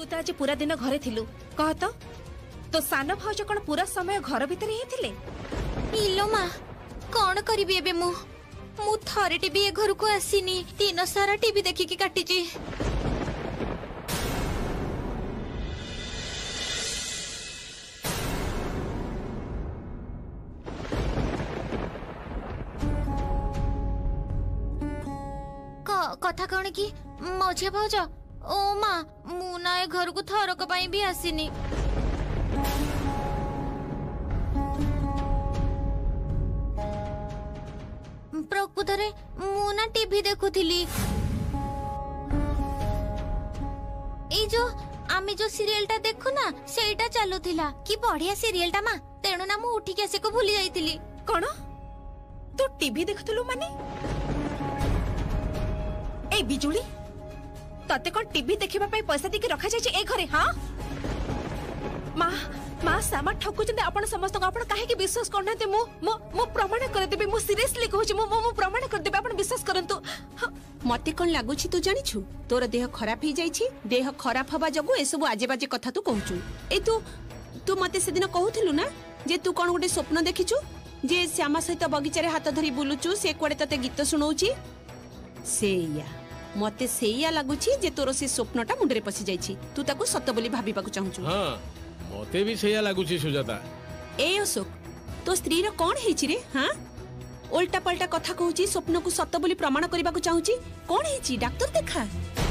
तू तो आज पूरा दिन घरे थिलु कह तो सान भाउज कौन पूरा समय घर भितर ही थिले? इलो माँ कौन करी एबे मु थरे टीवी ए घर को आसीनी दिन सारा टीवी देखिकी काटिची। कथा कौन की मझे भाउज ओ माँ मु ना ए घर को थरक पाई भी आसीनी। प्रकृतरे मु ना टीवी देखुथिली ए जो आमे जो सीरियल टा देखु ना सेटा चालुथिला कि बढ़िया सीरियल टा माँ तेणु ना मु उठी के आसे को भूली जाईथिली। कौन तू टीवी देखुथलु माने? ए बिजुली तते कौन टीवी देखिबा पई पैसा देके रखा जाय ए घरे? हां माँ माँ सामा ठकुचंदे आपण समस्त आपण काहे कि विश्वास करनाते मु प्रमाण कर देबे। मु सीरियसली कहू छी मु प्रमाण कर देबे आपण विश्वास करंतु। मते कोन लागु छी तू जानि छु तोर देह खराब ही जाई छी देह खराब हबा जगु ए सब आजे बाजे कथा तू कहू छु। ए तू मते से दिन कहूथिलु ना जे तू कोन गोटे स्वप्न देखिछु जे श्यामा सहित बगीचा रे हाथ धरी बुलुछु से कोडे तते गीत सुनौची सेया मते सेया लागु छी जे तोर से स्वप्नटा मुंडरे पसी जाई छी तू ताकू सत्य बोली भाबीबा को चाहू छु। हां मते भी सेया लागु छी सुजाता। ए अशोक तो स्त्री रो कोन हेछि रे? हां उल्टा पल्टा कथा कहूची स्वप्न को सत्य बोली प्रमाण करबा को चाहूची कोन हेछि डॉक्टर देखा।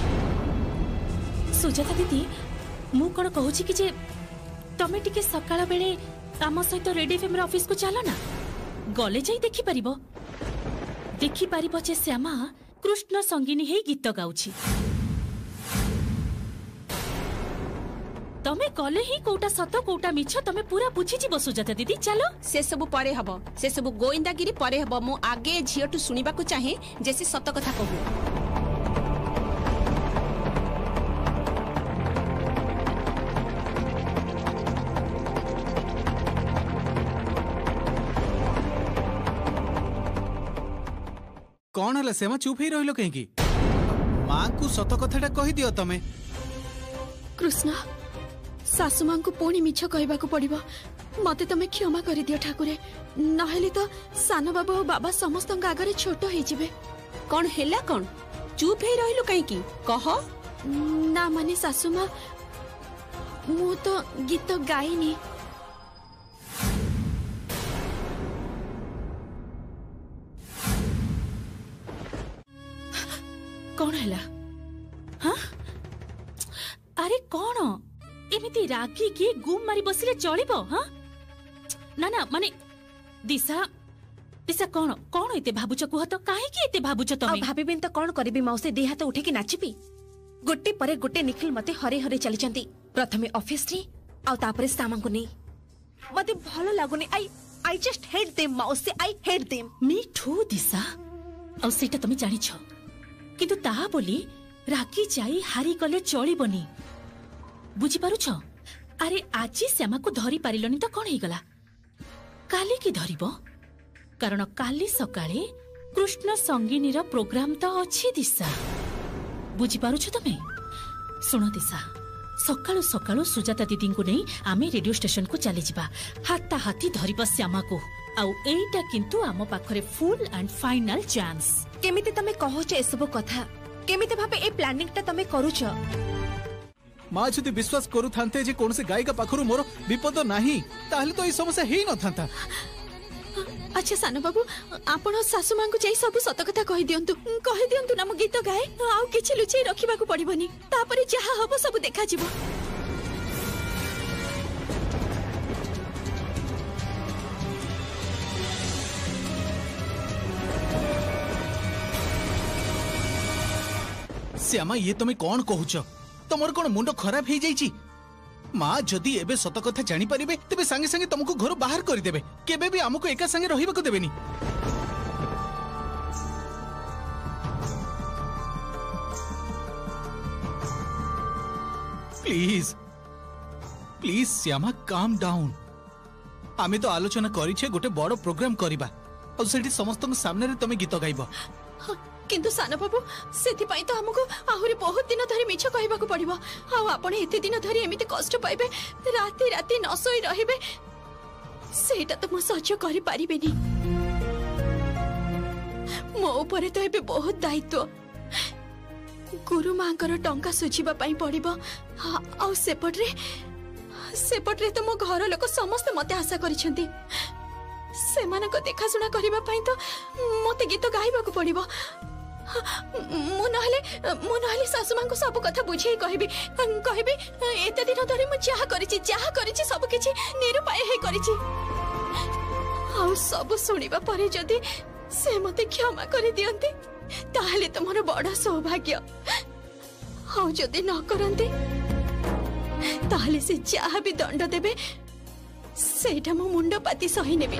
सुजाता दीदी मु कोन कहूची कि जे तमे टिके सकाळ बेले आम सहित रेड एफएम ऑफिस को चलो ना गले जाई देखि पारिबो जे श्यामा कृष्ण संगीनी हे गीत गाउची। तमे गले ही कोटा सत कोटा मिछ तमे पूरा बुझी जीव सुजाता दीदी। चलो से सब परे हबो से सब गोइंदागिरी परे हबो मु आगे झियटु सुनिबा को चाहे जैसे सत कथा कहू। कौन है सेमा चुप ही रहिलो कहीं माँ को सत कथाटा कहि दियो तमे। कृष्ण सासु मां को पुणी मिछ कहबा को पड़िबो मते तमे क्षमा करि दियो ठाकुरे नहेली तो सान बाबा और बाबा समस्त आगे छोट हो जिवे। कौन हैला कौन चुप ही रहिलो कहीं कह ना माने सासु मां मु तो गीत गाइनी। कौन हैला? हाँ अरे कौन एमिति रागी की गुम मारी बसिले चलिबो? हाँ ना ना माने दिशा दिशा कौन कौन एते भाबुच कुह तो काहे की एते भाबुच तमे? भाबिबिन तो कौन करबी मौसे देह हाथ उठे की नाचिबी गोटे परे गोटे निखिल मते हरे हरे चली चंती प्रथमे ऑफिस रे आ तापरे सामा को नहीं मते भलो लागुनी। आई जस्ट हेट देम मौसे आई हेट देम। मी ठू दिशा आ सेटा तमे जानि छ किंतु ताहा बोली रागी जाई हारी गले चलिबनी बुझी पारु छ। अरे आज श्यामा को धरी पारिलनी तो कौन गला काली की धरिबो कारण काली सकाळे कृष्ण संगीनी रा प्रोग्राम तो अछि दिशा बुझी पारु छ तमे? सुनो दिशा सकाळु सकाळु सुजाता दीदी को नहीं आमे रेडियो स्टेशन को चली जिबा हाथा हाथी धरिबा श्यामा को आउ एटा किंतु आम पाखरे फुल एंड फाइनल चांस। केमिति तमे कहछ ए सब कथा केमिति भाबे ए प्लानिंग ता तमे करूछ? माँ जदि विश्वास करू थांते जे कोन से गायिका पाखरु मोर विपद नाही ताहले तो ई समस्या हेई न थांता। अच्छा सानो बाबू आपण सासु मां को जाई सब सत कथा कहि दियंतु ना मु गीत गाए आउ किछि लुचै रखिबा को पड़िबनी तापरे जहा हबो सब देखा जिवो। श्यामा ये तुम कौन कहूच तुमर कौन मुंड खराब हो जाइए? माँ जदि एबे सत कथा जानी पारिबे तेबे संगे संगे तुमको घर बाहर कर देबे केबे भी हमको एका संगे रहिबा को देबेनी। Please please Shyama calm down. आमे तो आलोचना करिछे गोटे बड़ प्रोग्राम करिबा और सेठी समस्त सामने रे तमे गीत गाइबो किंतु सान बाबू सेति पई तो हमको आहुरी बहुत दिन धरी मिछ कहबा को पड़िबो आ आपण एते दिन धरी एमिति कष्ट पाइबे राती राती न सोई रहिबे सेटा तो मो सह्य करि पारिबेनी मो ऊपर तो एबे बहुत दायित्व गुरु मांकर टंका सुझिबा पई पड़िबो आ सेपटरे तो मो घर लोक समस्त मते आशा करिसेंती सेमानक देखाशुना करबा पई तो मते गीत गाइबा को पड़िबो मु नहले सासु मां को सब कथा बुझेई कहबी एते दिन धरि मु चाह करिछि सब किछि निरुपाय हे करिछि आ सब सुनिबा परे जदी से मते क्षमा करि दियंती ताहले तो मोर बड़ सौभाग्य आ जदी न करंती ताहले से चाह भी दंड देबे सेटा मो मुंड पाती सही नेबी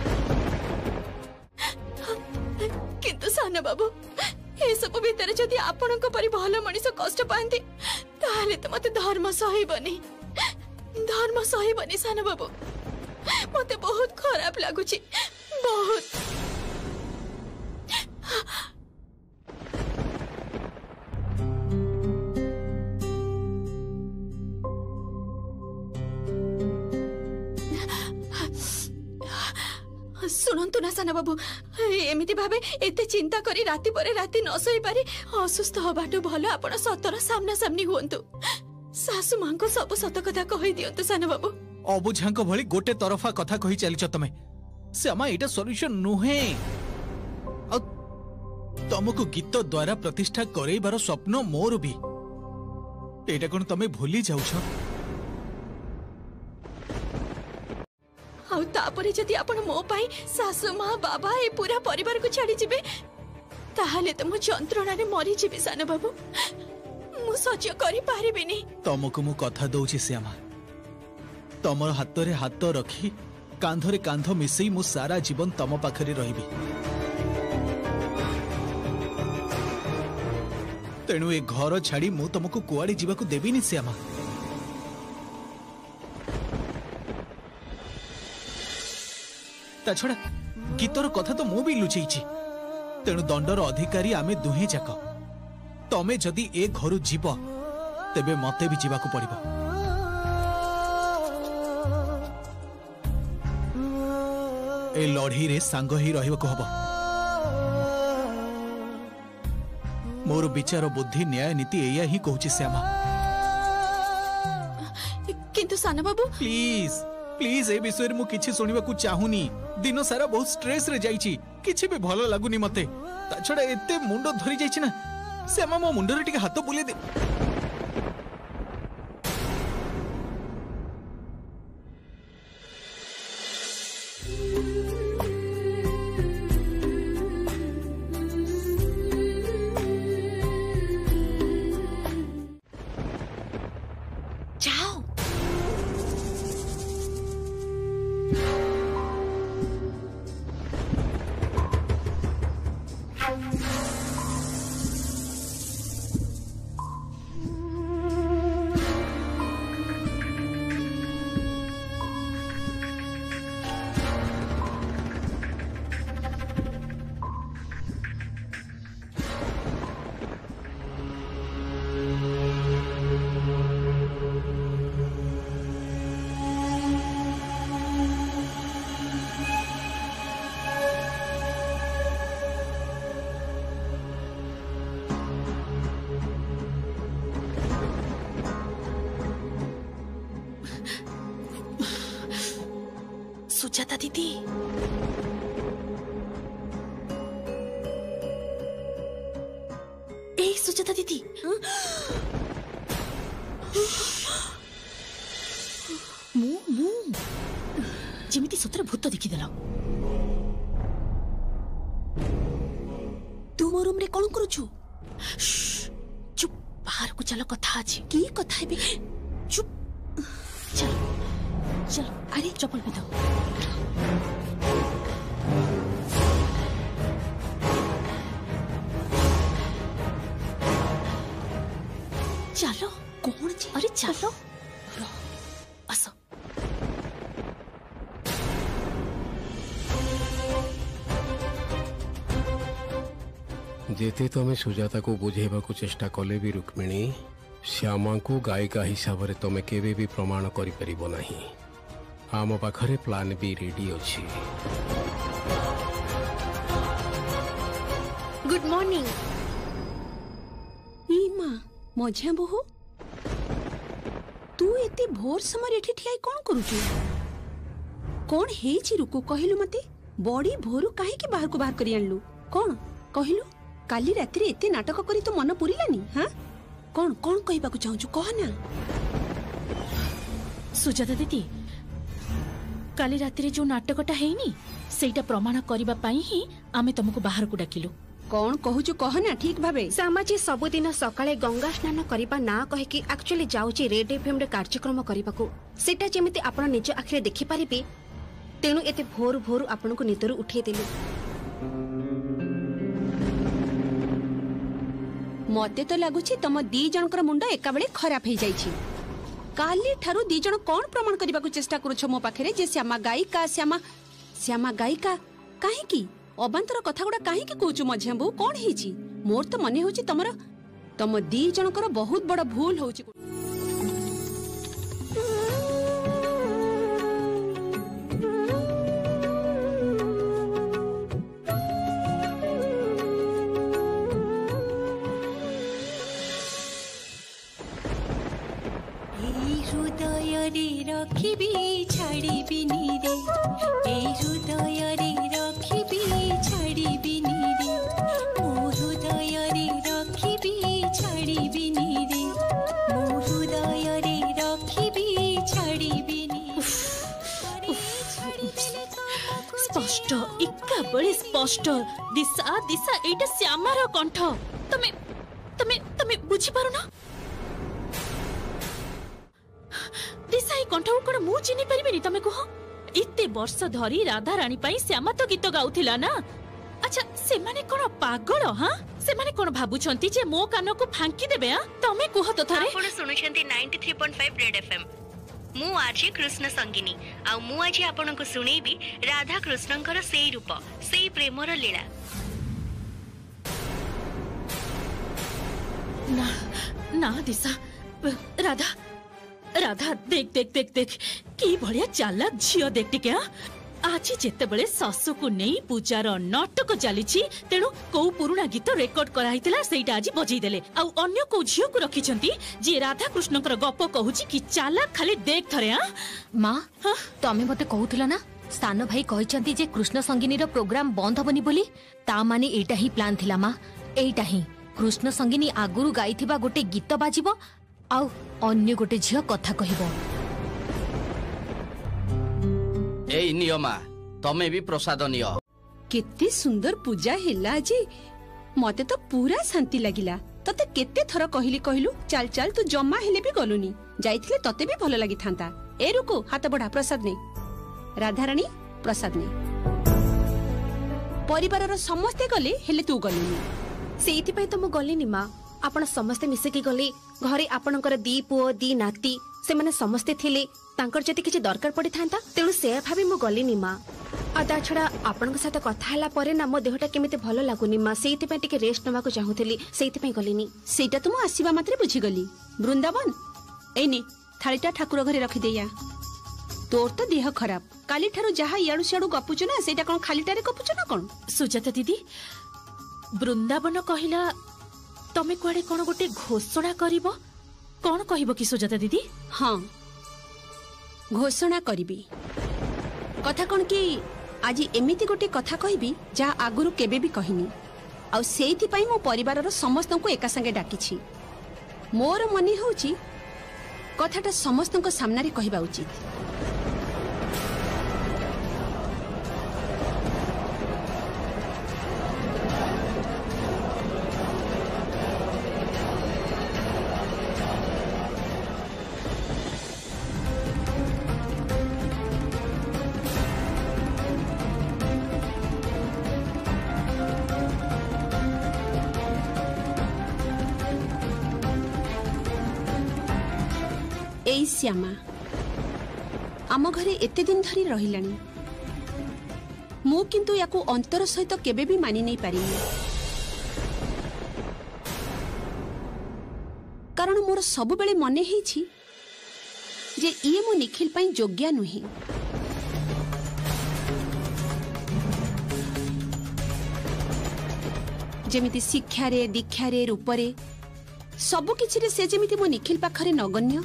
किंतु साना बाबू ए सब भीतर जदि आपनक परि भल मनिष कष्ट पांती ताहले तो मते धर्म सहीबनी साना बाबू मते बहुत खराब लागुची बहुत सुनंतु ना साना बाबू एमिति भाबे एते चिंता करी राती परे राती न सोई पारी असुस्थ हबाटू भलो आपण सतर सामना सामनी हुंतु सासु मां को सब सत कथा कहि दियंतु साना बाबू अबुझांक भली गोटे तरफा कथा कहि चलिछ तमे श्यामा एटा सॉल्यूशन नुहे तुमको गीत द्वारा प्रतिष्ठा करैबार स्वप्न मोर भी एटा कोन तमे भूली जाउछ आउ तापरे जदि आपण मो पाई सासु मां बाबा ए पूरा परिवार को छाड़ी जिबे ताहाले तो मु जंत्रणा रे मरी जिबे साना बाबू मु सह्य करि पारिबिनी तुमको मु कथा दउछि श्यामा तमर हाथ रे हाथ रखी कांधरे कांध मिसई मु सारा जीवन तम पाखरे रहिबी तेणु ए घर छाड़ी मु तुमको कुआड़े जीवाकू देबिनी श्यामा ता छड़ा गीतर कथा तो मु भी लुचेइछि तेणु दंडर अधिकारी आमे दुहे जाक तमे जदि ए घरु जीव तेबे मते भी जीवाकू पड़िबो ए लढ़ी रे सांग ही रहिबको हबो मोर विचार बुद्धि न्याय नीति एया ही कहूछि श्यामा किंतु साना बाबू प्लीज प्लीज ए विषय रे मु किछि सुनिबा को चाहुनी दिन सारा बहुत स्ट्रेस रे जाईची किछि भी भलो लागुनी मते ता छडा एते मुंडो धरी जाईची ना श्यामा मो मुंडो रे टिके हाथ बुले दे सुजाता दीदी ए सुजाता दीदी मु जेमिति सतरे भूत देखिदेल तू मो रूम रे कोन करूछु चुप बाहर को चलो कथा अछि की कथा हेबे चुप चल चल अरे चप्पल पे दो चलो कौन जी अरे चलो असो जेते तमें सुजाता को बुझेबा को चेष्टा कले भी रुक्मिणी श्यामा को गायिका हिसाब से तमें केबे भी प्रमाण करि परिबो नाही। आम पाखरे प्लान भी रेडी अछि। Good morning. ई मां मझिया बहु तू एते भोर समय एठी ठियाई कोन करूछु? कोन हेछि रुको कहिलु मते? बड़ी भोरु काहे के बाहर को बाहर करी आनलु? कोन कहिलु? काली रात्रि एते नाटक करी तो मन पुरिलानी? हां कोन कोन कहबा को चाहछु कह ना। सुजाता दीदी काली रात्रि जो नाटकटा हेनी सेटा प्रमाण करबा पई ही आमे तुमको बाहर को डाकिलु। कोन कहूछु कह ना ठीक भाबे। सामाजी सबुदिन सकाळे गंगा स्नान करिबा ना कहे कि एक्चुअली जाउची रेड एफएम रे कार्यक्रम करिबाकू सेटा जेमिति आपण निज आखिरे देखि पारिबे तेनु एते भोर भोर आपण को निदरु उठे देलु। मते तो लागुछि तम दी जनकर मुंड एका बेले खराब हे जाइछि। काली ठारू दी जन कोन प्रमाण करबा को चेष्टा करूछ मो पाखरे जे श्यामा गायिका काहे की अबांतर कथा गुडा काहे की कहूछु मझिया बहु कोन हेछि? मोर तो मने होछि तम दी जनकर बहुत बड़ भूल होछि। रखिबी छाड़िबिनी रे ए हृदय रे रखिबी छाड़िबिनी रे मो हृदय रे रखिबी छाड़िबिनी रे मो हृदय रे रखिबी छाड़िबिनी। स्पष्ट इक्का बड़ी स्पष्ट दिशा दिशा एटा श्यामार कंठ। तमे तमे तमे बुझी पारो ना? दिशा ए कंठ कोन मु चिनी परिबेनी तमे कह? इत्ते वर्ष धरी राधा रानी पई श्यामा तो गीत गाउथिला ना। अच्छा से माने कोन पागल? हां से माने कोन भाबुछंती जे मो कान को फांकी देबे? हां तमे कह तो थारे। आपण सुनुछंती 93.5 रेड एफएम। मु आज कृष्ण संगिनी आ मु आज आपन को सुनेबी राधा कृष्णंकर सेई रूप सेई प्रेमर लीला। ना ना दिशा राधा राधा देख देख देख देख की बढ़िया चालाक झियो देख टिके। आज जेते बळे सासु को नहीं पूजार नाटक चलीछि तेणु को पुराना गीत रेकॉर्ड कराइतिला सेइटा आज बजै देले आ अन्य को झियो को रखिछंती जे राधा कृष्णकर गप कहूछि कि चालाक खाली देख थरे। हां मां तमे मते कहउथिला ना स्थान भाई कहिछंती जे कृष्ण संगिनी रो प्रोग्राम बंद हबनी बोली ता माने एटा ही प्लान थिला। मां एटा ही कृष्ण संगिनी आगुरु गाइथिबा गोटे गीत बाजिबो आउ अन्य गोटे झियो कथा कहिबो। एई नियमा तमे भी प्रसाद नियो। केते सुंदर पूजा हेला जी मते तो पूरा शांति लागिला। तते केते थर कहिली कहिलु चल चल तू जम्मा हेले भी गलुनी जाइथिले तते भी भलो लागि थांता। ए रुको हाथ बढ़ा प्रसाद ने राधा रानी प्रसाद ने परिवार रो समस्ते गले हेले तू गलुनी सेइथि पई तो मु गलिनी मां। आपण समस्ते मिसेकी गले घरे आपणकर दी पुओ दी नाती से माने समस्ते थिले तांकर जति किछि दरकार पड़ी थांता तेणु से भाबी मु गलिनी मां। आ ता छडा आपणक साथ कथा हला परे ना मो देहटा केमिते भलो लागुनी मां। सेइथि पई टिके रेस्ट नवा को चाहुथली सेइथि पई गलिनी। सेटा तुम आसीबा मात्रे बुझी गली। वृंदावन एने थाळीटा ठाकुर घरे रखि देया। तोर तो देह खराब काली ठारू जहा याडू सियाडू गपुछु ना सेटा कोन खालीटारे गपुछु ना कोन? सुजाता दीदी वृंदावन कहिला तमे कुआडे कोन गोटे घोषणा करिवो कोन कहिवो कि सुजाता दीदी? हां घोषणा करिबी। कथा कोन कि आज एमिति गोटे कथा कहिबी जा आगुरु केबे भी कहिनी आ सेइथि पई मो परिवार रो समस्त को एका संगे डाकिछि। मोर मने होउची कथाटा समस्त को सामने रे कहिबा उचित। एई श्यामा आम घरे एते दिन धरी रहिलानी मु किंतु याकू अंतर सहित केबे भी मानि नहीं पारिनी। कारण मोर सब बेले मने हेछि जे ये मो निखिल पई योग्य नुही। जेमिति शिक्षा रे दीक्षा रे रूप रे सब किछि रे से जेमिति मो निखिल पाखरे नगण्य।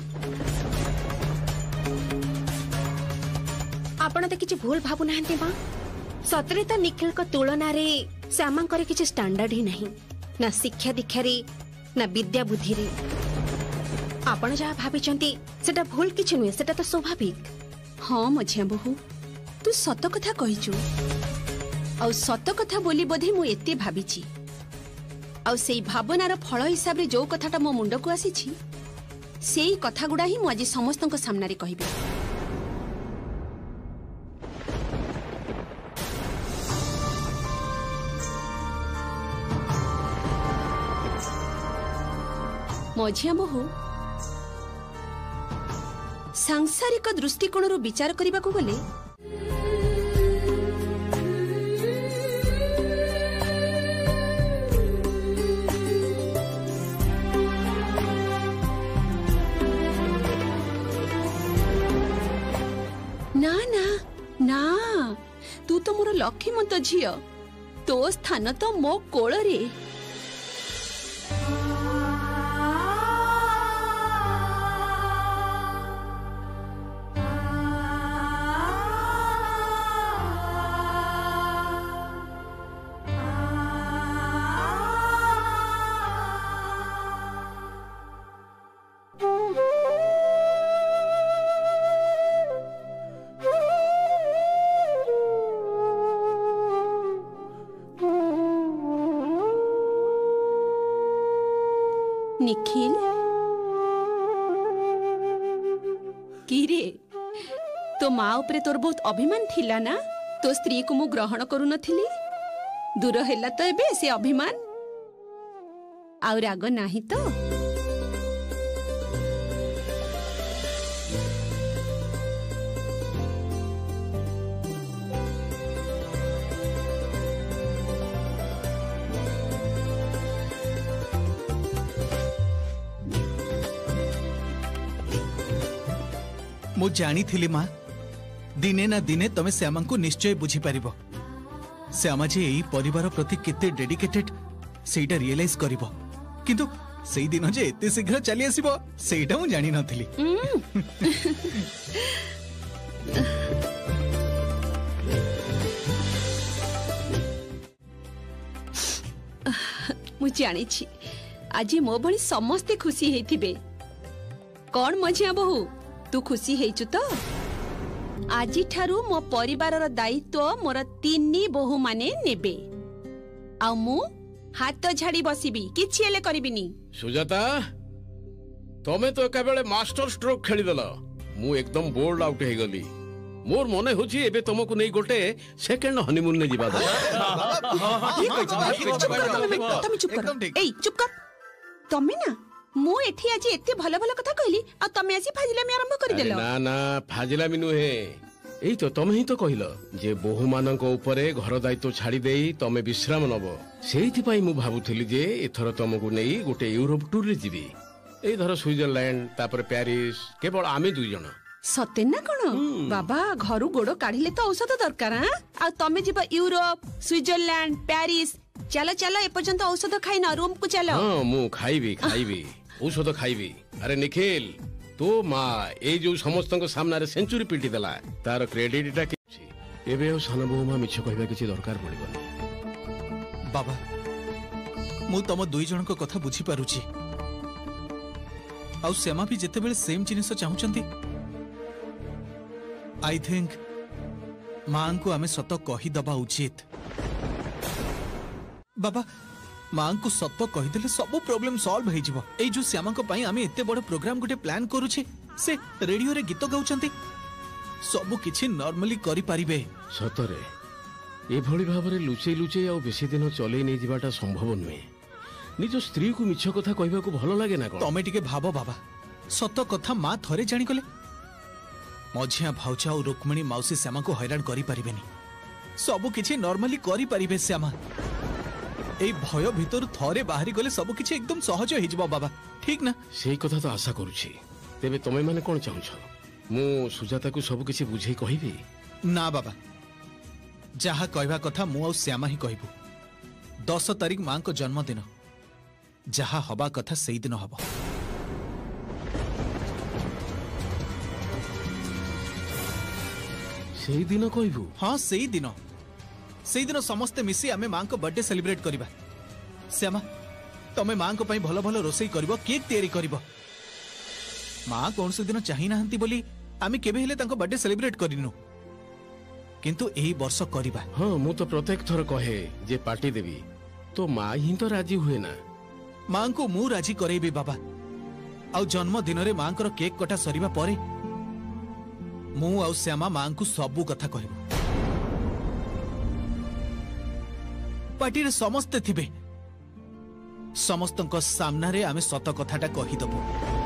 आपण तो किछि भूल भाबु नाहंती मां। सतरे तो निखिल को तुलना रे श्यामा करे किछि स्टैंडर्ड ही नहीं, ना शिक्षा दीक्षा रे ना विद्या बुद्धि रे। आपण जहा भाबिचंती सेटा भूल किछि नुहे, सेटा तो स्वाभाविक। हाँ मझिया बहु, तू सत कथा कहिचु। आ सत कथा बोली बोधे मु एते भाबिची। आ सेई भावनार फल हिसाब रे जो कथाटा मो मुंड को आसीछि सेई कथा गुडा ही मु आज समस्तक सामने रे कहिबी। मझिया बहु, सांसारिक दृष्टिकोण विचार करने को गले ना ना ना, तू तो मोर लक्ष्मीमंत झियो, तो स्थान तो मो कोल रे। निखिल की रे, तो माँ उपरे तोर बहुत अभिमान थिला ना? तो स्त्री को मु ग्रहण करू नथिली, दूर हैला तो एबे से अभिमान आ राग नाही तो? मु जानी थिली माँ, दिने ना दिने तमे श्यामा को निश्चय बुझी पारिबो। श्यामा जे एई परिवार प्रति केते डेडिकेटेड सेटा रियलाइज करिवो, किंतु सेई दिन जे एते शीघ्र चली आसीबो सेटा मु जानी नथिली। मु जानी छी आज मो भली समस्ते खुशी हेथिबे। कौन मझिया बहु, तू खुशी हेचु तो? आजी ठारू मो परिवारर दायित्व मोर तीनी बहु माने नेबे, आ मु हाथ झाड़ी बसिबी, किछि हेले करिबिनी। सुजाता, तमे तो एका बेले मास्टर स्ट्रोक खेली देला, मु एकदम बोल्ड आउट हे गली। मोर मने होची एबे तुमको नै गोटे सेकंड हनीमून ने जिबा दे। तमे चुप कर, एई चुप कर। तमे ना मु एठी आज एते भलो भलो कथा कहली आ तमे आसी फाजिलामी आरंभ कर देलो। ना ना, फाजिलामी नुहे, एई तो तमे ही तो कहिलो जे बहु मानक ऊपर घर दायित्व छाड़ी देई तमे विश्राम नबो। सेहिथि पई मु भाबुथिली जे एथर तुमको नै गोटे यूरोप टूर रे जिबी। एई धर स्विट्जरलैंड तापर पेरिस, केवल आमे दुई जण। सते ना कोन बाबा, घरु गोड़ो काढिले तो औषध दरकार। आ तमे जिबा यूरोप, स्विट्जरलैंड, पेरिस। चलो चलो, ए पर्यंत औषध खाई ना, रूम को चलो। हां मु खाइबी औषध खाइबी। अरे निखिल, तो माँ ए जो समस्त सामने सेंचुरी पिटी देला, तार क्रेडिटटा किछि एबे सान बहु माँ मिछ कहबा किछि दरकार पड़िबनी। बाबा, मु तम दुई जन को कथा बुझी पारुछि। आउ श्यामा भी जेते बेले सेम जिनिस चाहुचंती, आई थिंक मां को आमे सत कहि दबा उचित। बाबा, मां को सत कहि देले सब प्रॉब्लम सॉल्व हे जिवो। ए जो श्यामा को पई आमे एते बड़ प्रोग्राम गोटे प्लान करूछि, से रेडियो रे गीत गाउचंती, सब किछि नॉर्मली करि पारिबे। सतरे ए भଳି भाबरे लुचै लुचै आ बेसी दिन चलै नै जिबाटा संभव नुहे। निज स्त्री को मिछ कथा कहबा को भलो लागे ना कोन? तमे टिके भाबो बाबा, सत कथा मां थरे जानि गले मझिया भाउचा और रुक्मिणी माउसी श्यामा को हैरान करि पारिबेनी। सब किछि नॉर्मली करि पारिबे श्यामा। এই ভয় ভিতর থরে বাহারি গলে সব কিছু একদম সহজ হয়ে যাব বাবা ঠিক না সেই কথা তো আশা করুছি। তেবে তুমি মানে কোন চাহুছ? মু সুজাতাକୁ ସବୁ କିଛି ବୁଝେଇ କହିବି? না বাবা যাহা কইবা কথা মু আর শ্যামা হি কইবু। 10 তারিখ মাঙ্ক জন্মদিন, যাহা হবা কথা সেই দিন হব। সেই দিন কইবু? हाँ সেই দিন समस्ते मिसी आमे मां को बर्थडे सेलिब्रेट करिबा। श्यामा तमे मां को पई भलो भलो रोसई करिवो, केक तयारी करिवो। मां कोन से दिन चाहि नाहंती बोली आमे केबे हेले तांको बर्थडे सेलिब्रेट करिनु, किंतु एही वर्ष करिबा। हाँ मु तो प्रत्येक थर कहे जे पार्टी देवी, तो माँ ही तो राजी हुए ना। मां को मु राजी करेबी बाबा। आउ जन्मदिन रे मां को केक कटा सरिबा परे मु आउ श्यामा मां को सबु कथा कहबो। पार्टी रे समस्ते थिबे, समस्तक सामना रे आमे सत कथाटा कहि दबो।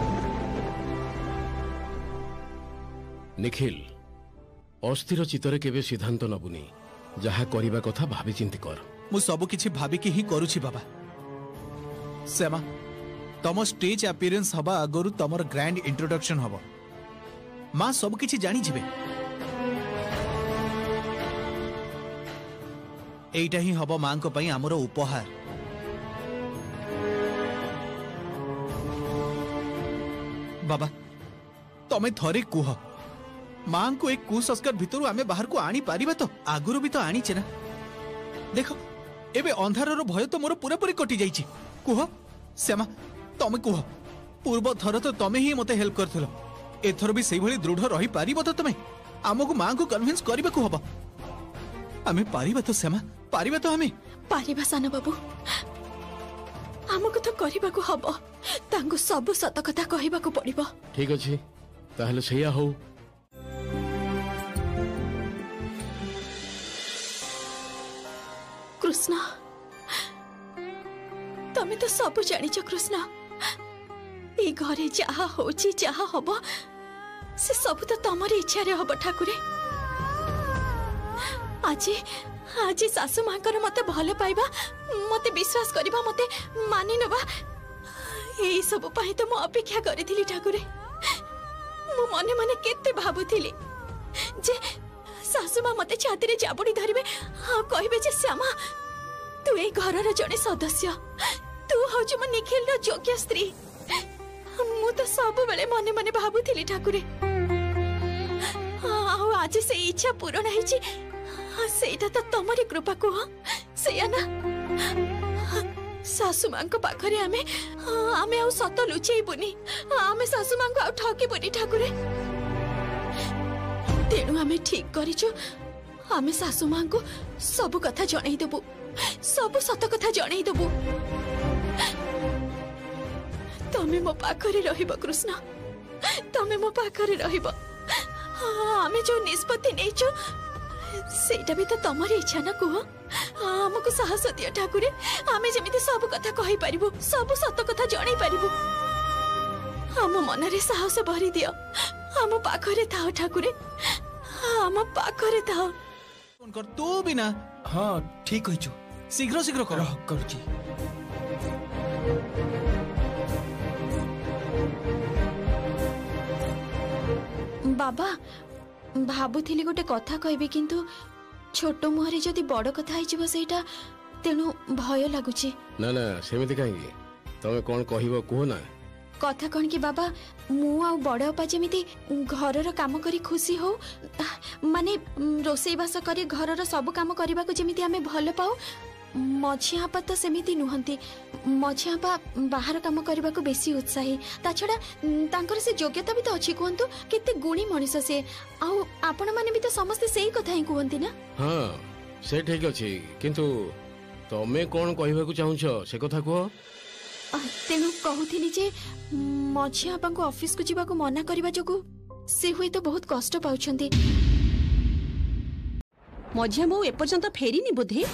निखिल अस्थिर चित्तरे केबे सिद्धांत नबुनी, जहा करिबा कथा भाबी चिंती कर। मु सबु किछि भाबी के ही करूछि बाबा। श्यामा तम स्टेज अपीयरेंस हबा आगरु तमर ग्रैंड इंट्रोडक्शन हबो। मां सब किछि जानि जिबे। एइटा ही हबो मां को पई हमरो उपहार। बाबा तमे थरे कुह, मां को एक कुसंस्कार भितरु आमे बाहर को आनी पारिबा तो? आगुरु भी तो आनी छे ना। देखो एबे अंधारर भय तो मोर पूरा पूरी कटि जाइछि। कुह श्यामा तमे कुह, पूर्व थर तो तमे ही मते हेल्प करथिलो, एथर भी सेही भली दृढ़ रही पारिबो तो? तमे हमकु मां को कन्विंस करिबा को हबो। आमे पारिबा तो श्यामा, पारिबा तो? आमे पारिबा सानो बाबू, हमकु तो करिबा को हबो। तांको सब सत कथा कहिबा को पड़िबो। ठीक अछि ताहले सैया हो। कृष्ण तमे तो सब जानिଛ कृष्ण, ए घरे जहा होची जहा हबो से सब तो तमरे इच्छा रे हबो। ठाकुरे आज सासु मांकर मते भले पाइबा, मते विश्वास करिबा, मते मानि नबा, एई सब पाई तो मो अपेक्षा करिथिली। ठाकुरे मो मने मने केते भाबुथिली जे सासु मां मते छाती रे जाबुडी धरिबे आ कहिबे जे श्यामा तू ए घरर जने सदस्य, तू हौच मो निखिल रो योग्य स्त्री। मु तो सब बेले मने मने भाबुथिली ठाकुरे। आज से इच्छा पूर्ण होइछि, सेटा तो तमरी कृपा को सेया ना। सासु मां को पाखरे आमे आ सत लुचेइबुनी, आमे सासु मां को आ ठकिबुनी ठाकुरे। तेणु आमे ठीक करिछु, आमे सासु मां को सब कथा जणाई देबु, सब सत कथा जणाई देबु। तमे मो पाखरे रहिबो कृष्ण, तमे मो पाखरे रहिबो। आमे जो निष्पत्ति नेछु सेटा भी तो तमरी इच्छा ना। कुह हमको साहस दियो ठाकुरे, आमे जेमिति सब कथा कहि परिबु, सब सत कथा जणाई परिबु। हम मन रे साहस भरि दियो, हम पाखरे थाओ ठाकुरे, हम पाखरे थाओ। फोन कर तू भी ना। हाँ ठीक कहिछु, शीघ्र शीघ्र कर। करूची। बाबा भाबुथिली गोटे कथा कहबे, किंतु छोट मुहरे जदि बड़ कथा आइजिबो सेटा, तेणु भय लागुची। ना ना सेमिति काहेकि, तमे कोन कहिबो कुह ना। कथा कौन कि बाबा, मु आ बड़ अपा जेमिति घरर काम करी खुशी हो, माने रोसई बास करी घरर सब काम करबा को जेमिति आमे भल पाऊ, मझिया आपा तो सेमिति नुहंती। मझिया आपा बाहर काम करबा को बेसी उत्साही, ता छडा तांकर से योग्यता भी तो अछि। कहंतु केते गुणी मनिष से, आ आपण माने भी तो समस्त सेही कथा ही कहंती ना। हाँ से ठीक अछि, किंतु तमे कोन कहिबा को चाहुछ से कथा को। तेणु कहूथिली जे मझिया आपा को ऑफिस को जीवा को मना करबा जोगु से हुई तो बहुत कष्ट पाउछंती। मझिया मो एपर्यंत फेरीनी बोधे।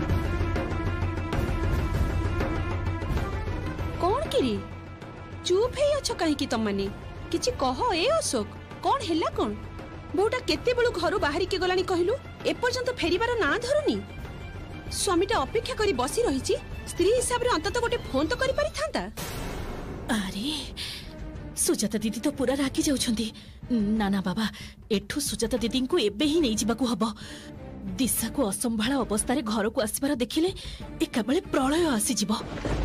कौन किरी चुप कहीं तुम माने किछि कह ए अशोक कौन हैला कौन बोटा केते बेलु घर बाहरी के गलानी कहलु ए पर्यंत फेरिबार ना धरुनी स्वामीटा अपेक्षा करी बसी रहिछि स्त्री हिसाब रे अंतत गोटे फोन तो करि पारि थांता। अरे सुजाता दीदी तो पूरा रागी जाउछंती। ना ना बाबा एठू सुजाता दीदी को एबे ही नहीं जिबाकू हबो। दिशा को असंभाळ अवस्था रे घर को आसीबार देखिले एका बेले प्रलय आसी जिवो।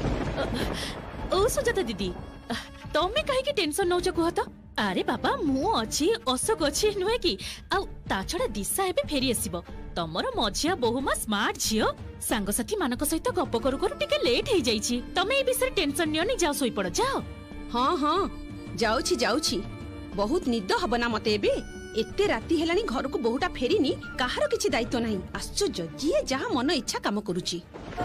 ओ सुजाता दीदी तमे काहे की टेंशन नौछ कुह तो। अरे बाबा मु अछि अशोक अछि नुहे की आ ता छडा दिशा एबे फेरी आसीबो। तमर मझिया बहुमा स्मार्ट झियो सांग साथी मानक सहित गप करू करू टिके लेट हे जाईछि। तमे ए विषय टेंशन नियो नी जाओ सोई पड़ जाओ। हाँ हाँ जाउछि जाउछि बहुत निद हब ना मते एबे एते राती हेलानी घर को बहुटा फेरिनी काहार किछि दायित्व नाही। आश्चर्य जिए जहा मन इच्छा काम करूछि।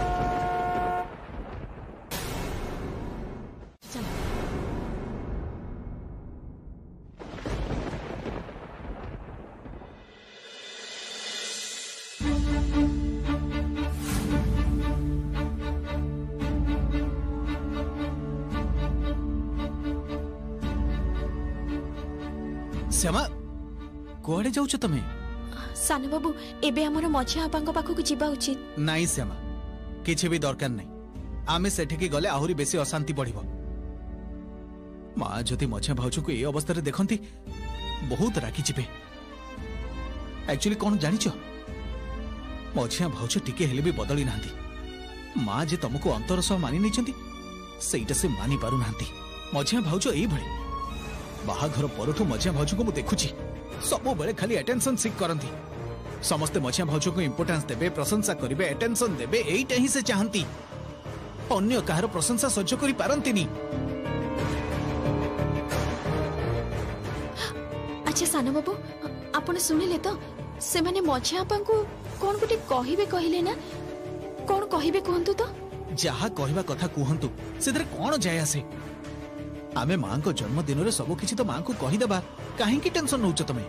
श्यामा कुआडे जाउछ तमे? सानो बाबू एबे हमर मझिया आपांक पाखु को जिबा उचित नाही श्यामा किछि भी दरकार नाही। आमे सेठकी गले आहुरी बेसी अशांति बढ़िबो। मां जति मझिया भाउछ को ए अवस्था रे देखंती बहुत राखी जिबे। एक्चुअली कोन जानिछ मझिया भाउछ टिके हेले भी बदली नांती। मां जे तुमको अंतर सह मानि नैचंती सेइटा से मानि पारु नांती। मझिया भाउछ एई भଳି बाहाघर परठू मझिया भाउछ को मु देखुची सब बेले खाली अटेंशन सीक करंती। समस्त मझिया भाउछ को इंपोर्टेंस देबे प्रशंसा करिवे अटेंशन देबे एइटा ही से चाहंती। अन्य काहर प्रशंसा सह्य करि पारंतीनी। अच्छा सानो बाबू आपण सुनिले तो से माने मझिया आपांक कोन गुटे कहिबे कहिले ना कोन कहिबे कहंतु तो। जहा कहबा कथा कहंतु सेदरे कोन जाय आसे। आमे मां को जन्मदिन रे सब किछि तो मां को कहि देबा काहे की टेंशन नउछ तमे।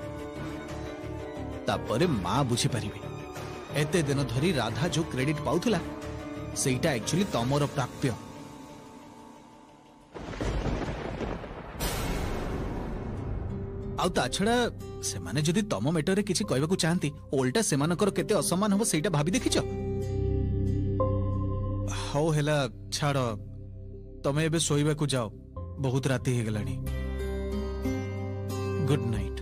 तापरे मां बुझी परिबे एते दिन धरी राधा जो क्रेडिट पाउथला सेइटा एक्चुअली तमरो प्राप्य। आउ ता छडा से माने जदी तम मेटर रे किछि कहबा को चाहंती ओल्टा से मानकर केते असमान हो सेइटा भाबी देखिछ। हो हेला छाड़ तमे एबे सोइबा को जाओ बहुत राती हे गलानी। Good night.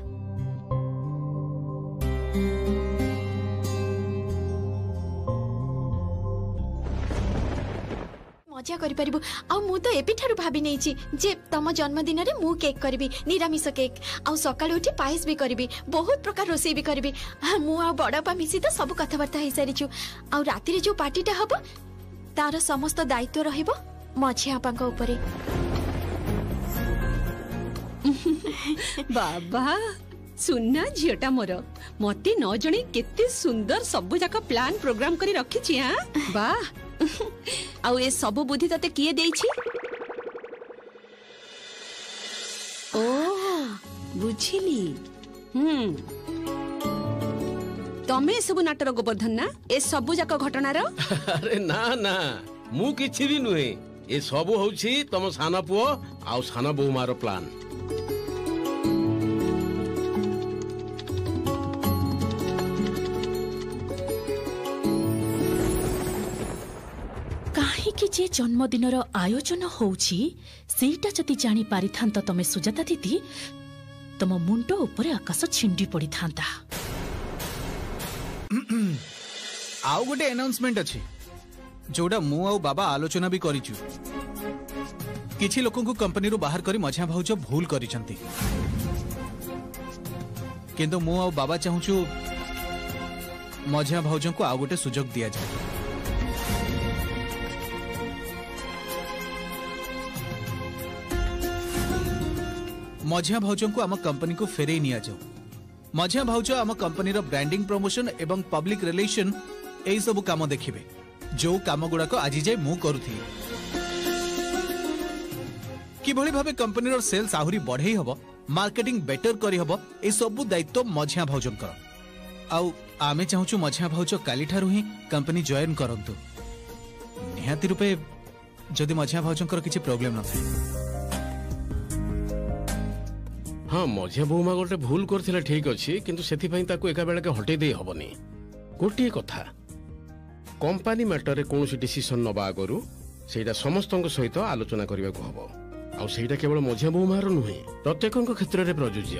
मजा करि परिबो आ मु तो एपि ठारु भाबी नै छी जे तम जन्मदिन रे मु केक करबी निरामिष केक आ सकाळ उठी पायस भी करबी बहुत प्रकार रोसई भी करबी। मु आ बड़पा मिसी तो सब कथाबार्ता हे सारी छु आ राती रे जो पार्टीटा हबो तार समस्त दायित्व रहिबो मझिया आपांक उपरे। बाबा सुनना झियोटा मोर मते न जणे केते सुंदर सब जाका प्लान प्रोग्राम करी रखी छी। हां वाह आउ ए सब बुद्धि तते किए देई छी? ओ बुझिली। तमे सब नाटर गोवर्धन ना ए सब जाका घटना रो? अरे ना ना मु किछि भी नुहे ए सब होउछि तम साना पुओ आउ साना बहु मारो प्लान। कि जे जन्मदिन आयोजन होउछि सेटा जति जानी पारि थांत तमे सुजाता दीदी तम मुंडो ऊपर आकाश छिंडी पड़ी थांता। आउ गोटे अनाउंसमेंट अछि जोडा मु आउ बाबा आलोचना भी करिछु। किछि लोकन को कंपनी रो बाहर करी मझिया भाउछ भूल करिसंती किंतु मु आउ बाबा चाहूछु मझिया भाउछ को आउ गोटे सुजोग दिया जाय। मझिया भाउच को आम कंपनी को फेरे निया जाओ। मझिया भाउच आम कंपनी रो ब्रांडिंग प्रमोशन एवं पब्लिक रिलेशन एई सब काम देखिबे जो काम गुडा को आज जाय मु करूथि। कि भली भाबे कंपनी रो सेल्स आहुरी बढ़ेई हबो मार्केटिंग बेटर करी हबो ए सब दायित्व मझिया भाउचन कर। आउ आमे चाहूछु मझिया भाउच काली ठारु ही कंपनी जॉइन करंतु। निहाती रूपे जदि मझिया भाउचन कर किछि प्रॉब्लम न थाए। हाँ मझिया बोमा गोटे भूल करथिला ठीक अछि किंतु सेथि पई ताको एका बेले के हटै देई हबनी। गोटे कथा कंपनी मैटर रे कोनोसी डिसीजन नबा आगरु सेटा समस्तक सहित आलोचना करबा को हबो आ सेटा केवल मझिया बोमार नुहे प्रत्येकक क्षेत्र रे प्रयोज्य।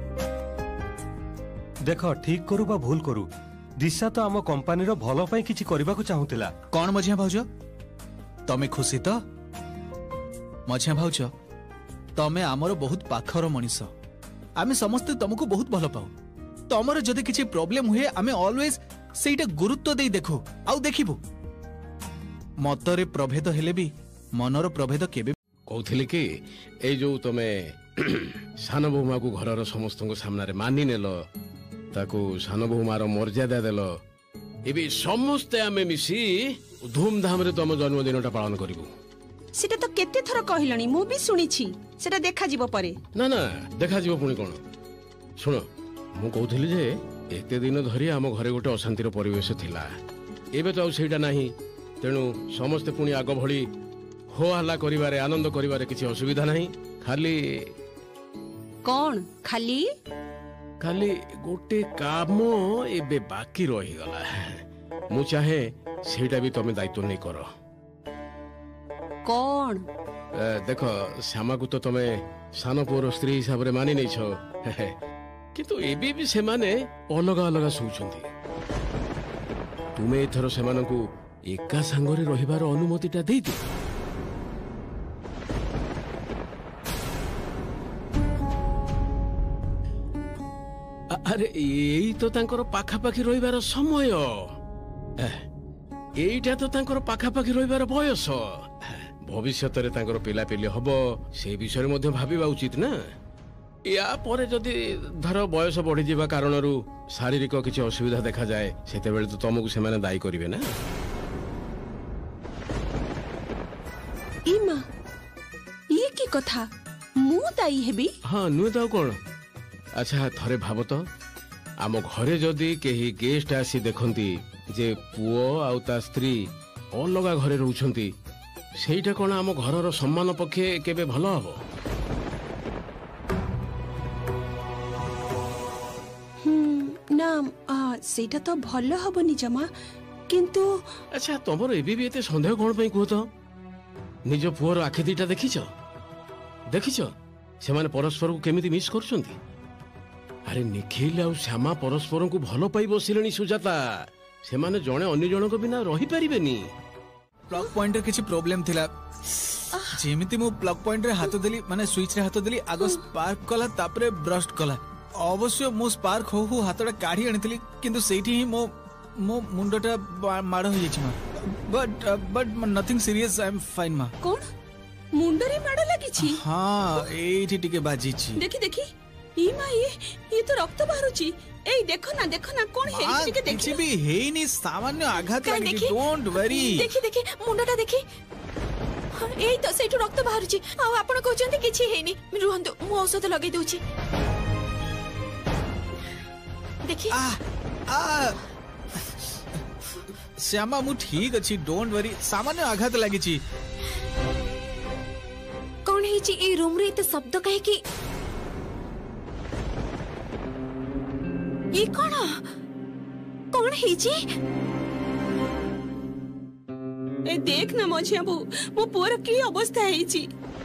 देख ठीक करू बा भूल करू दिशा तो आम कंपनी रो भलो पई किछि करबा को चाहुतिला। कौन मझिया भाउज तमे खुशी तो मझिया भाउज तमे आमर बहुत पाखर मनीष आमे समस्ते तुमको बहुत भल पाऊ तमर जदि किछि प्रॉब्लम हुए आमे ऑलवेज सेटा गुरुत्व देई देखो आउ देखिबो मतरे प्रभेद हेले भी मनर प्रभेद केबे कहथिले कि ए जो तमे सान बोमा को घरर समस्त सामने रे मानि नेलो ताको सान बोमार मर्यादा देलो एबे समस्ते आमे मिसी धूमधाम रे तम जन्मदिनटा पालन करिबो। सेटा तो केते थर कहलणी मु भी सुनिछि सेटा देखा जीवो परे। ना ना देखा जीवो पुणी कोन सुन मु कहथिली जे एते दिन धरि आम घरे गोटे अशांतिर परिवेश थिला एबे तो सेटा नाही तेणु समस्ते पुणी आग भली हो हल्ला करिवारे आनंद करिवारे किछि असुविधा नाही खाली कौन खाली खाली गोटे काम एबे बाकी रही गला मु चाहे सेटा भी तमे दायित्व नहीं करो। कौन देखो श्यामा को तो तमे सान पुअर स्त्री हिसाब रे मानि नै छ किंतु एबे भी से माने अलग अलग सोचंती तुमे एथर से मानकू एका संगरे रहिबार अनुमतिटा देई दे। अरे एई तो तांकर पाखा पाखी रहिबार समय एईटा तो तांकर पाखा पाखी रहिबार बयस भविष्यत रे तांकर पिला पिली हबो से विषय मध्ये भाबिबा उचित ना। या परे जदि धर बयस बढ़ी जीवा कारणरू शारीरिक किछि असुविधा देखा जाए सेते बेले तो तुमको से माने दायी करिवे ना। इमा ये की कथा मु दायी हेबी? हाँ नुए तो कोन अच्छा थरे भाव तो आम घरे जदि केही गेस्ट आसी देखंती जे पुओ आउ ता स्त्री अलगा घरे रहउछंती सेटा कोन आम घरर सम्मान पक्षे केबे भलो हबो? ना सेटा तो भलो हबनी जमा किंतु अच्छा तमर एबी भी एते संदेह कोन पई कहत निज पुओर आखि दीटा देखिछ से माने परस्पर को केमिति मिस करछंती। अरे निखिल आ श्यामा परस्पर को भलो पाई बसिलेनी सुजाता से माने जणे अन्य जनक बिना रही परिबेनी। प्लग पॉइंट रे किछि प्रॉब्लम थिला जेमिति मु प्लग पॉइंट रे हाथ देली माने स्विच रे हाथ देली आगो स्पार्क कला तापरे ब्रस्ट कला अवश्य मु स्पार्क हो हाथटा काढी आनितली किंतु सेठी ही मो मुंडटा माड़ हो जाछि मा but nothing serious I am fine मा। कोन मुंडरे माड़ लागि छी? हां एठी टिके बाजी छी देखी ई मा ये तो रक्त बाहरुची ए देखो ना कोन हे टिके देखि किछि भी हेनी सामान्य आघात लागि डोंट वरी देखि मुंडटा देखि ए तो सेठु रक्त बाहरुची आ आपण कहउचंती किछि हेनी रुहंतु मु औषध लगै दउची देखि श्यामा मु ठीक अछि डोंट वरी सामान्य आघात लागि छी। कोन हे छी ए रूम रे त शब्द कहे कि ये कौन है जी? ए देख ना मझिया बो मो पुअर की अवस्था है जी।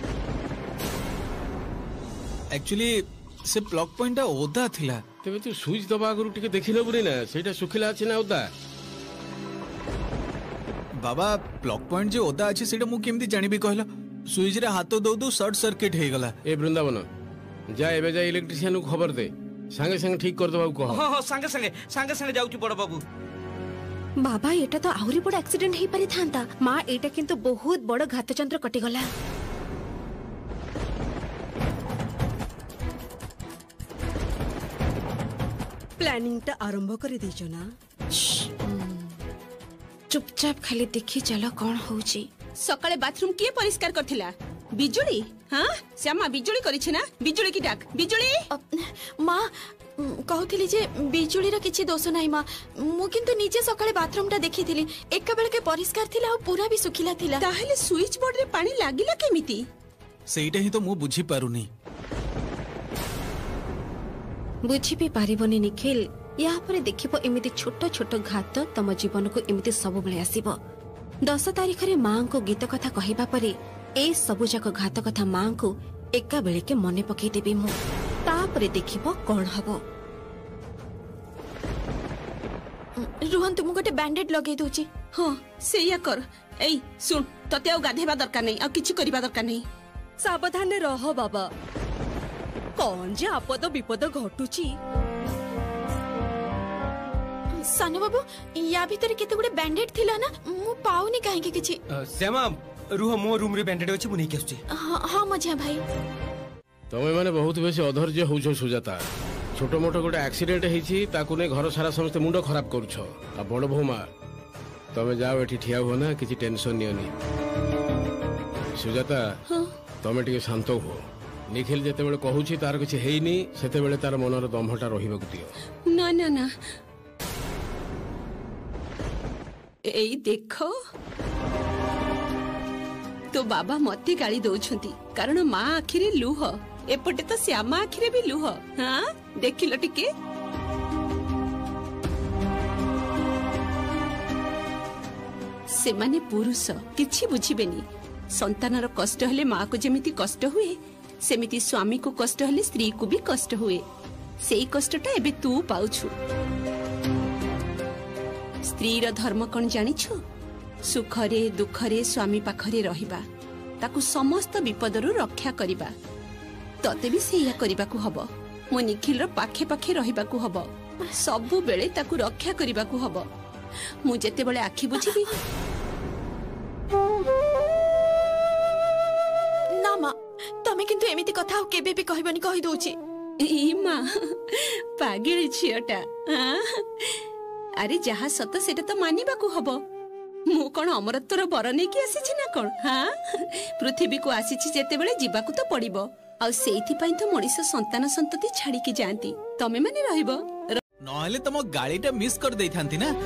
एक्चुअली से प्लग पॉइंट ओदा थिला तेबे तू स्विच दबा आगु टिके देखिलो बुरी ना सेटा सुखिला अछि ना ओदा बाबा प्लग पॉइंट जे ओदा अछि सेटा मु केमति जानिबी कहला स्विच रे हाथ दो शॉर्ट सर्किट हे गला। ए वृंदावन जा एबे जा इलेक्ट्रिशियन को खबर दे संगे संगे ठीक कर दबाऊ कह। हां संगे जाउची बड़ बाबू। बाबा एटा तो आहुरी बड़ एक्सीडेंट हे पारि थांता मां एटा किंतु बहुत बड़ घातचंद्र कटि गला। प्लानिंग ता आरंभ करि दैछो ना चुपचाप खाली देखि चलो कौन होउची। सकाळे बाथरूम किए परिष्कार करथिला बिजुली? हां श्यामा बिजुली करिछ ना बिजुली की डाक बिजुली मां कहथिली जे बिजुलीर किछि दोष नाही मां मु किंतु निजे सकाळे बाथरूम टा देखिथिली एका बेले के परिष्कार थिला आ पूरा भी सुखिला थिला। ताहेले स्विच बोर्ड रे पानी लागिला केमिति? सेइटा ही तो मु बुझी पारुनी बुझी भी पारिबनी निखिल या पर देखिबो एमिति छोट छोट घात तम जीवन को एमिति सब बेले आसीबो 10 तारिख रे मां को गीत कथा कहिबा परे ए सब जाक घात कथा मां को एका बेले के मने पकई देबी मु तापरे देखिबो कोन हबो। रोहन तुम गोटे बैंडेड लगे दोची। हाँ सेया कर। एई सुन तते आ गाधेबा दरकार नहीं आ किछि करिबा दरकार नहीं। सावधान रह बाबा कौन जे आपद विपद घटुची। सानो बाबू या भीतर केते गुडे बैंडेड थिला ना मु पाउनी काहे के किछि। श्यामा रुह मो रूम रे बैंडेड अछि मु नै केसुची। हां मझिया भाई तमे माने बहुत बेसी अधैर्य होउछ सुजाता। छोट मोट गोटे एक्सीडेंट हेछि ताकू ने घर सारा समस्त मुंड खराब करूछ। आ बड़ भौमा तमे जाओ एठी ठिया हो ना किछि टेंशन नियनी। सुजाता तमे टिके शांत हो। निखिल जेते बेले कहूछि तार किछि हेइनी सेते बेले तार मनर दम्भटा रहिबा दियो। ना ना ना एई देखो तो बाबा मते गाली दउछंती कारण मां आखिरे लुह एपटे तो श्यामा आखिरे भी लुह। हाँ देखिलो टिके से माने पुरुष किछि बुझिबेनी। संतानर कष्ट हेले मां को जेमिति कष्ट हुए सेमिति स्वामी को कष्ट हेले स्त्री को भी कष्ट हुए। सेई कष्टटा एबे तू पाउछु। स्त्रीर धर्म कौन जानिछु सुखरे दुखरे स्वामी पाखरे रहिबा ताकू समस्त विपदरु रक्षा करिबा। तते भी सेया करिबाकू हबो। मो निखिलर पाखे पाखे रहिबाकू हबो सबु बेले ताकू रक्षा करिबाकू हबो। मु जेते बेले आखि बुझिबी ना मां तमे किंतु एमिति कथा केबे भी कहबनी कहि दोची। ई मां पागल छियटा। अरे जहा सत सेटा तो मानिबाकू हबो। मु कोन अमरत्वर बर नै कि आसीछि ना कोन। हां पृथ्वी को आसीछि जेते बेले जीवाकू तो पड़िबो आ सेइथि पई तो मଣିଷ संतान संतति छाड़ी के जानती तमे माने रहिबो नहले तम गाड़ीटा मिस कर देई थांती ना।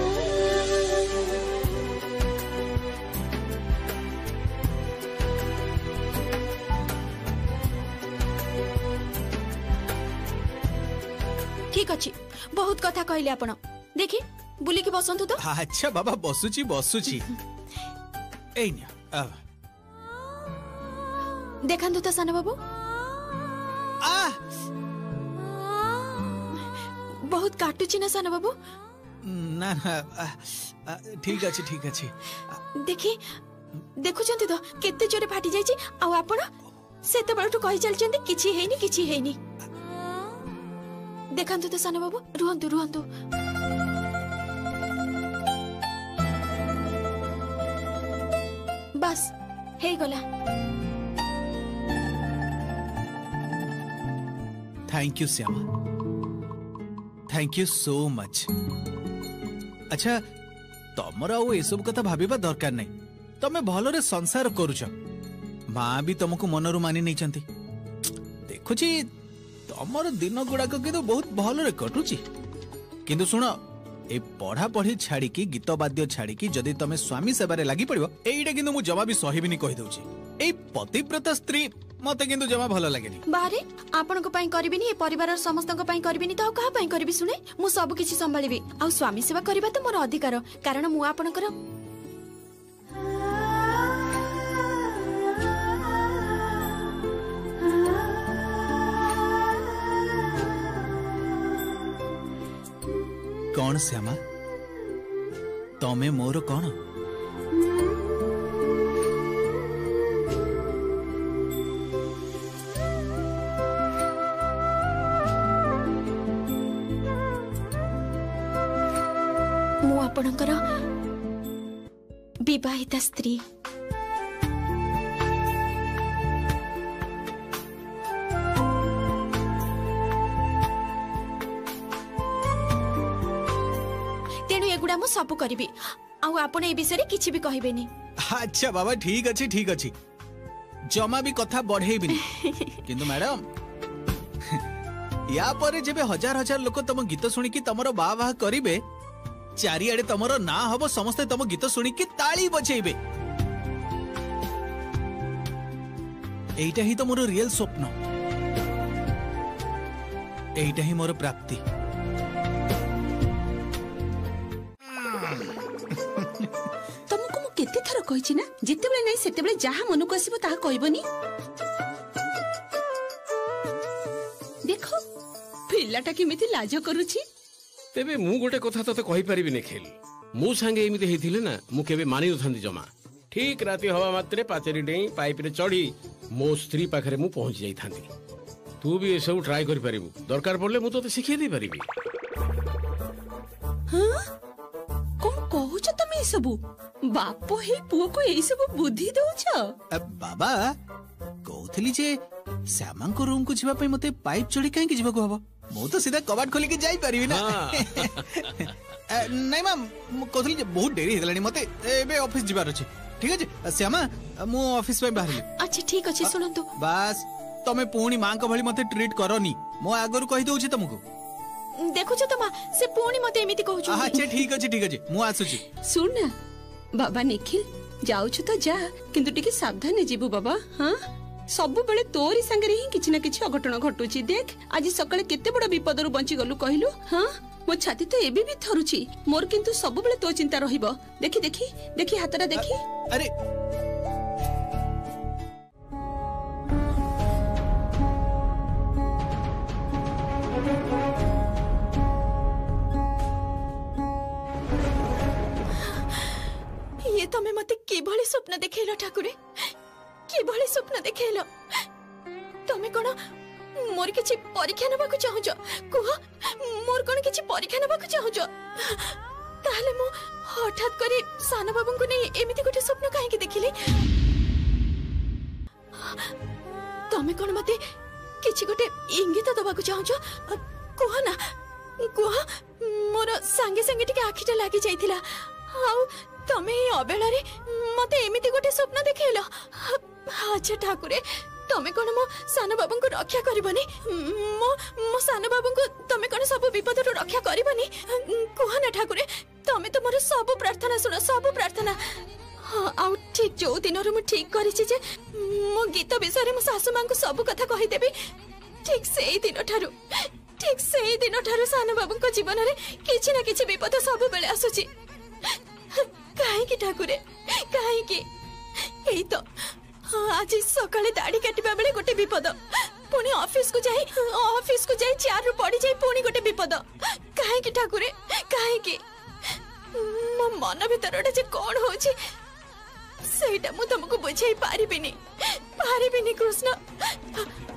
ठीक अछि बहुत कथा कहले आपण। देखि बुली के बसंतु तो। अच्छा बाबा बसुची बसुची। एई ना देखंतु तो सानो बाबू बहुत काटुची ना सानो बाबू। ना ना ठीक अछि ठीक अछि। देखि देखुचंती तो केते जोरे फाटी जाईची आ आपण सेते बळटू कहि चलचंती किछि हेइनी। देखंतु तो सानो बाबू रुहंतु रुहंतु। बस हे गला। Thank you Shyama thank you so much. अच्छा तमर आउ ए सब कथा भाबिबा दरकार नै। तमे भलरे संसार करूछ मां भी तुमको मनरु मानि नै चंती। देखुची तमर दिन गुड़ाक किंतु बहुत भलरे कटुची। किंतु सुन ए पढ़ा पढ़ी छाड़ी की गीत वाद्य छाड़ी की जदि तमे स्वामी सेवारे लागि पड़िबो एइडा किंतु मु जमा भी सहिबिनी कहि दउची। ए पतिव्रता स्त्री मते किंतु जमा भलो लागेनी। बारे आपनको पई करबिनी ए परिवार समस्तक पई करबिनी त कहा पई करबी सुने मु सब किछि संभाळिबी आ स्वामी सेवा करबा त मोर अधिकार कारण मु आपनकर कौन श्यामा तमे मोर कौन। मु आपनकर विवाहिता स्त्री। मु सब करबी आउ आपण ए विषय रे किछि भी कहबेनी। अच्छा बाबा ठीक अछि जमा भी कथा बढ़ेबिनी। किंतु मैडम या परे जेबे हजार हजार लोक तम गीत सुनी कि तमरो बाह करिवे चारिआडे तमरो ना हबो समस्त तम गीत सुनी कि ताली बजेइबे एइटा ही तो मोर रियल स्वप्न। एइटा ही मोर प्राप्ति। तुमको मु केते थर कहिछि ना जेतेबेले नै सेतेबेले जहा मन को आसीबो ताहा कहबोनी। देखो पिल्लाटा केमिति लाज करूछि। तेबे मु गोटे कथा तते कहि परिबि निखिल मु संगे एमिति हेथिले ना मु केबे मानि नथांती जमा। ठीक राति हवा मात्रे पाचेरी डेई पाइप रे चढ़ी मो स्त्री पाखरे मु पहुंच जाई थांती। तू भी ए सब ट्राई करि परिबु दरकार पड़ले मु तते सिखै दे परिबि। हां कोन कहूछ तमे ए सब बाप हे पुओ को ए सब बुद्धि दोछ। बाबा कहथली जे श्यामा को रूम को जिबा पई मते पाइप चढ़ी काहे कि जिबा को हबो मु तो सीधा कबाट खोली के जाई परिबि ना। नहीं मैम कहथली जे बहुत देरी हेलानी मते एबे ऑफिस जिबार अछि। ठीक अछि श्यामा मु ऑफिस पे बाहरली। अच्छा ठीक अछि सुनंतु बस तमे पुणी मां को भली मते ट्रीट करनी मो आगरु कहि दउछि तुमको। देखुछ त मां से पुणी मते एमिति कहू छु। अच्छा ठीक अछि मु आसुछि। सुन ना बाबा निखिल जाउछु तो जा किंतु टिके सावधान जीवु बाबा। हां सब बेले तोरी संगे ही किछि ना किछि अघटन घटुछि। देख आज सकाळे केते बड़ विपदरु बंची गलु कहिलु। हां मो छाती तो एबी भी थरुछि मोर किंतु सब बेले तो चिंता रहिबो। देखि देखि देखि हातरा देखि। अरे ये तमे मते केभली स्वप्न देखेलो ठाकुरे केभली स्वप्न देखेलो। तमे कोन मोर किछि परीक्षा नबाकू चाहूछ कुह मोर कोन किछि परीक्षा नबाकू चाहूछ ताहले मु हठात करे सानो बाबू को नै एमिति गोटे स्वप्न काहे के देखिली। तमे कोन मते किछि गोटे इंगित दबाकू चाहूछ कुह ना कुह मोर संगे संगे टिके आखिटा लागि जाइथिला आउ तमे अबेला रे मते एमिति गोटे स्वप्न देखेलो। अच्छा ठाकुरे तमे कोन मो सानो बाबू को रक्षा करबनी मो सानो बाबू को तमे कोन सब विपद रो रक्षा करबनी कुह ना ठाकुरे तमे तो मोर सब प्रार्थना सुनो सब प्रार्थना। आउ ठीक जो दिन रो मु ठीक करि छी जे मो गीत विषय रे मो सासु मां को सब कथा कहि देबी। ठीक सेही दिन ठारू सानो बाबू को जीवन रे किछि ना किछि विपद सब बेले आसुची। काहे की ठाकुरे काहे की एई तो आज सकाळे दाढ़ी काटिबा बेले गोटे विपद पुणी ऑफिस को जाई चार रु पड़ी जाई पुणी गोटे विपद। काहे की ठाकुरे काहे की मो मन भीतर जे कोन होची सेटा मु तुमको बुझाई पारिबिनी कृष्ण।